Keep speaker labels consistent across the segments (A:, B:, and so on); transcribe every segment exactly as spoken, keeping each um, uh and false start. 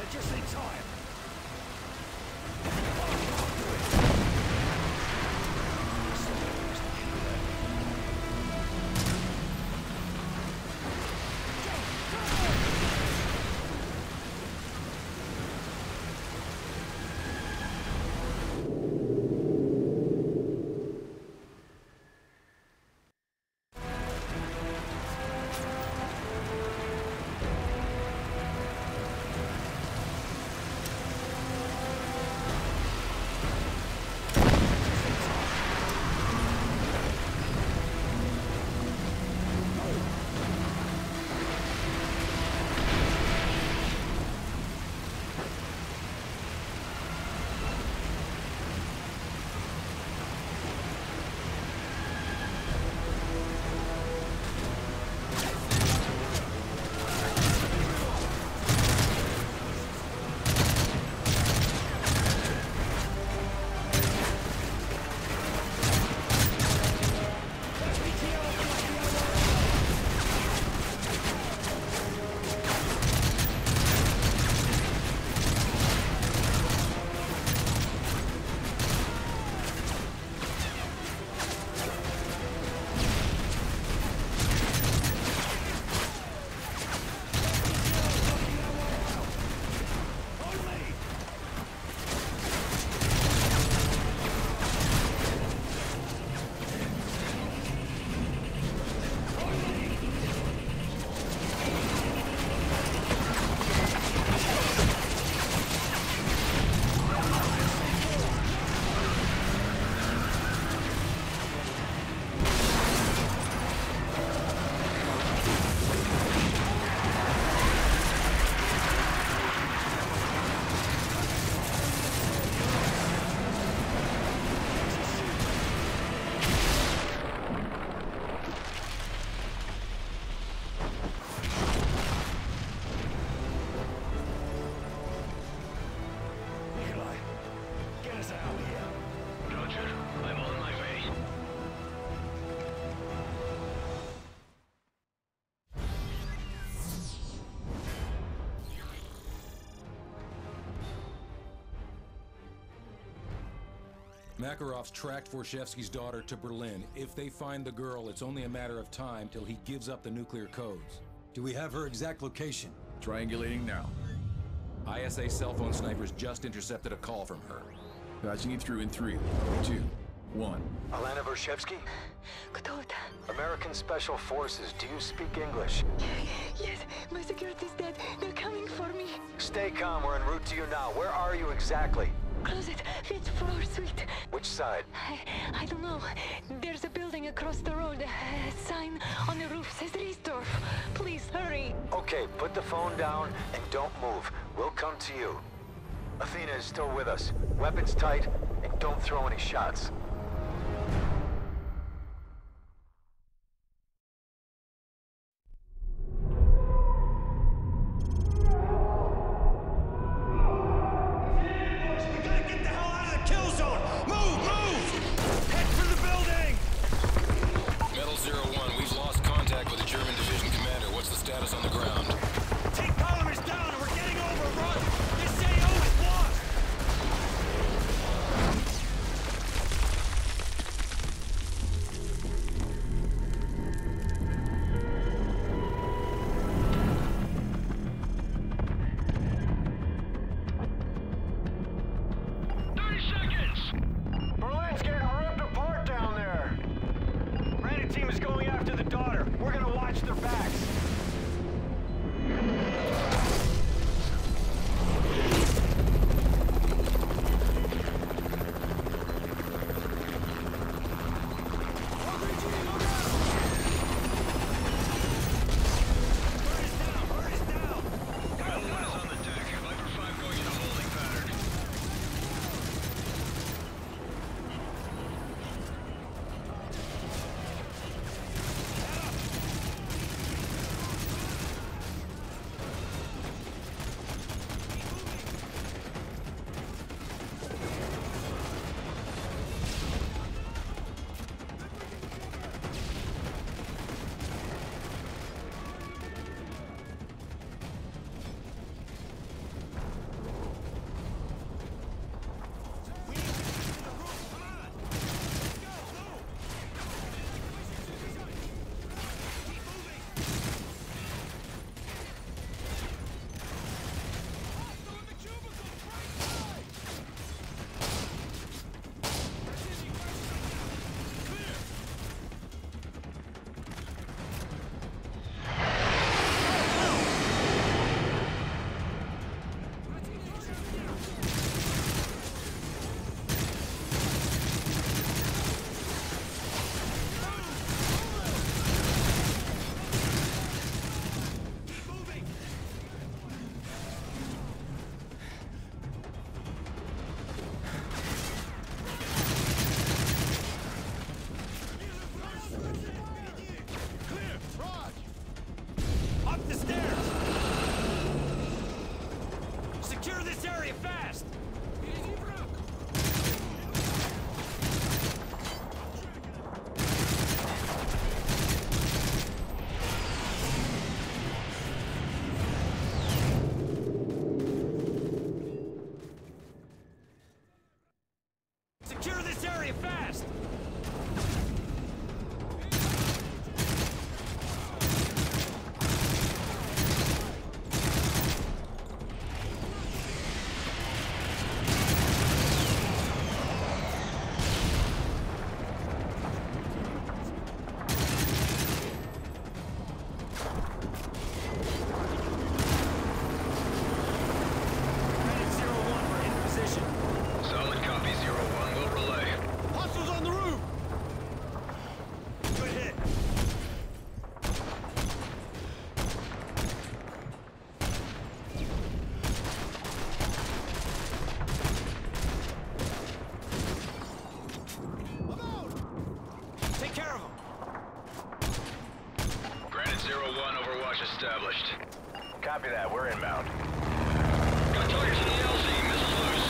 A: just in time.
B: Makarov's tracked Vorshevsky's daughter to Berlin. If they find the girl, it's only a matter of time till he gives up the nuclear codes.
C: Do we have her exact location?
D: Triangulating now.
B: I S A cell phone snipers just intercepted a call from her.
D: Patching you through in three, two, one.
E: Alana Vorshevsky?
F: Кто это?
E: American Special Forces. Do you speak English?
F: Yes, my security's dead. They're coming for me.
E: Stay calm. We're en route to you now. Where are you exactly?
F: Closet, fifth floor suite.
E: Which side?
F: I, I don't know. There's a building across the road. A sign on the roof says Riesdorf. Please, hurry.
E: Okay, put the phone down and don't move. We'll come to you. Athena is still with us. Weapons tight, and don't throw any shots.
C: Secure this area fast! Secure this area fast!
E: Established. Copy that. We're inbound.
A: Got targets in the L Z. Missiles loose.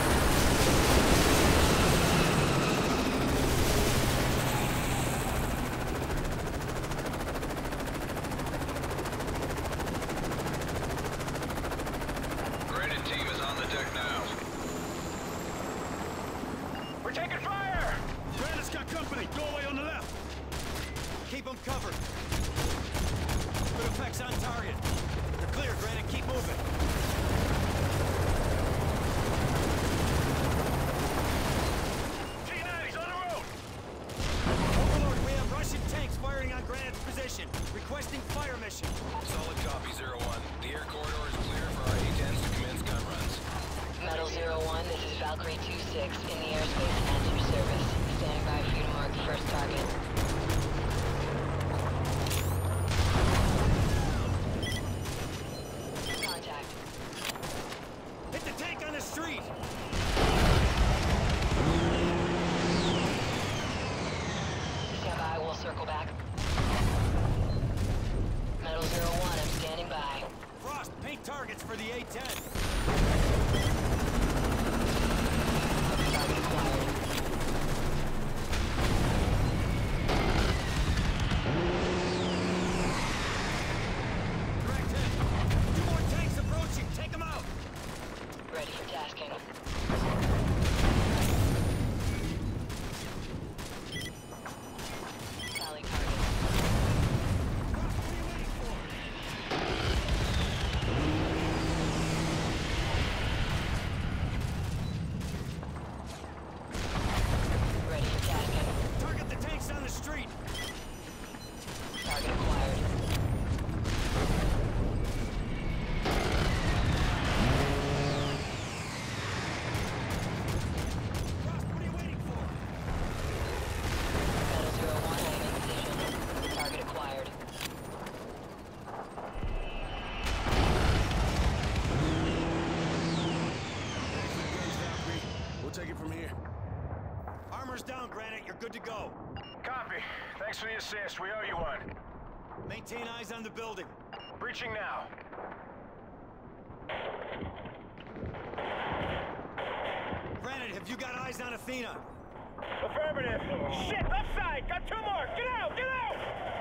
E: Graded team is on the deck now.
A: We're taking fire!
C: Granite's got company. Doorway on the left. Keep them covered. Good effects on target. They're clear, Granite. Keep moving.
A: T ninety's on the road!
C: Overlord, we have Russian tanks firing on Granite's position. Requesting fire mission.
B: Solid copy, zero one. The air corridor is clear for our A tens to commence gun runs.
G: Metal zero one, this is Valkyrie two six in the airspace and enter service. Standing by for you to mark first target.
C: Hit the tank on the street!
G: Stand by, we'll circle back. Metal zero one, I'm standing by.
C: Frost, paint targets for the A ten.
G: Target acquired.
C: Direct hit. Two more tanks approaching. Take them out.
G: Ready for tasking. Tally target. Ready for tasking.
C: Target the tanks on the street.
G: Target acquired.
C: Frost, what are you waiting for?
G: Metal zero one, I am in position. Target acquired.
C: We'll take it from here. Armor's down, Granite. You're good to go.
A: Copy. Thanks for the assist. We owe you one.
C: Maintain eyes on the building.
A: Breaching now.
C: Granite, have you got eyes on Athena?
A: Affirmative. Shit, left side. Got two more. Get out. Get out.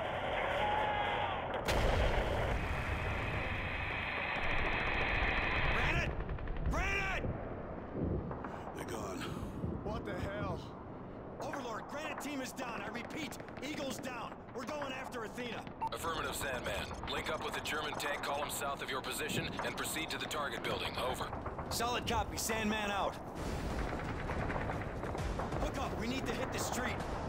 C: Granite! Granite!
H: They're gone.
C: What the hell? Overlord, Granite team is down. I repeat, Eagle's down. We're going after Athena.
B: Affirmative, Sandman. Link up with the German tank column south of your position and proceed to the target building. Over.
C: Solid copy. Sandman out. Look up. We need to hit the street.